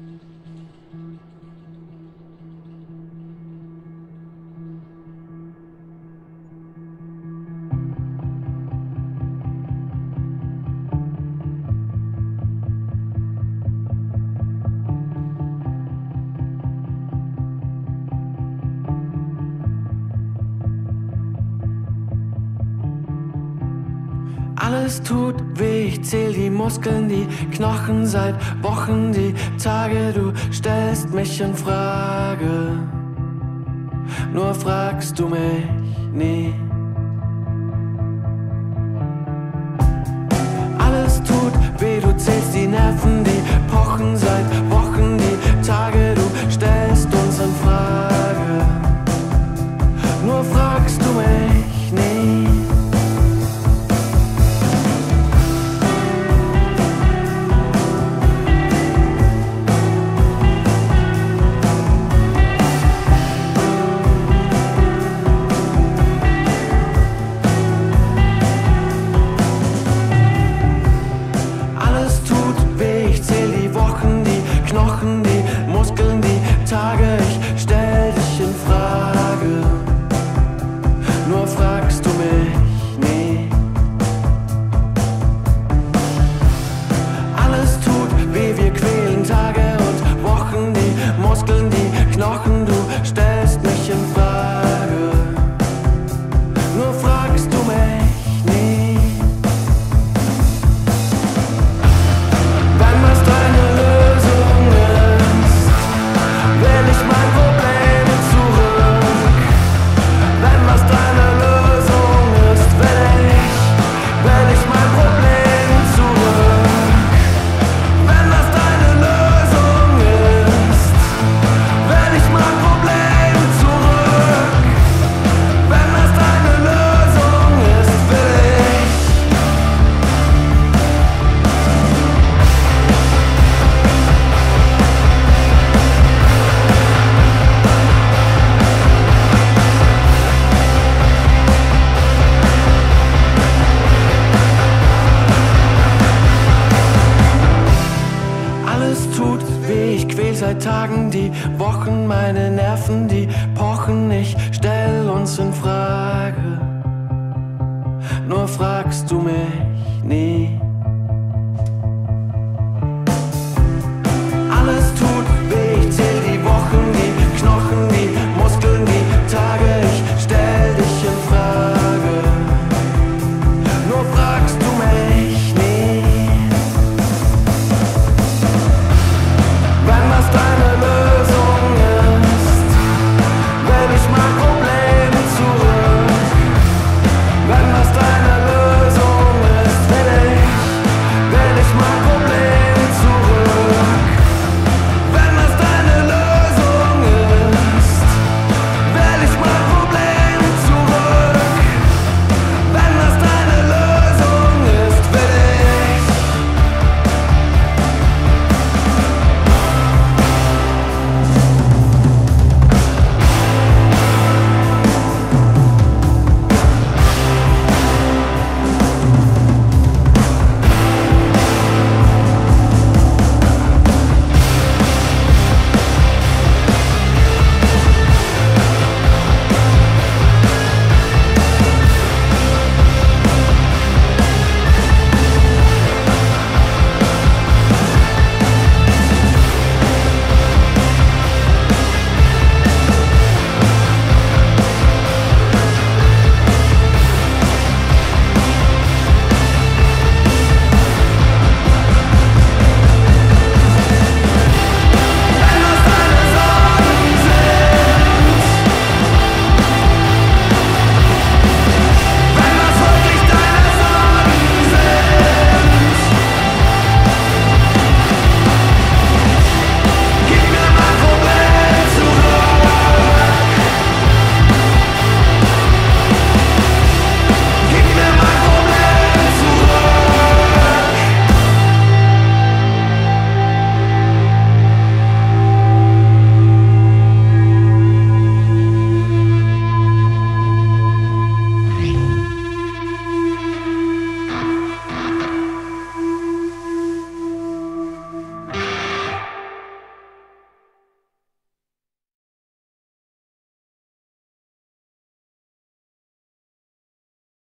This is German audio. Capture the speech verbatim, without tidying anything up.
Alles tut weh, ich zähl die Muskeln, die Knochen seit Wochen, die Tage, du stellst mich in Frage, nur fragst du mich nie. Alles tut weh, du zählst die Nerven, die pochen seit Wochen, die Tage, du stellst uns in Frage, nur fragst du mich nie. Seit Tagen, die Wochen, meine Nerven, die pochen, ich stell uns in Frage, nur fragst du mich nie. Alles tut weh, ich zähl die Wochen, die Knochen,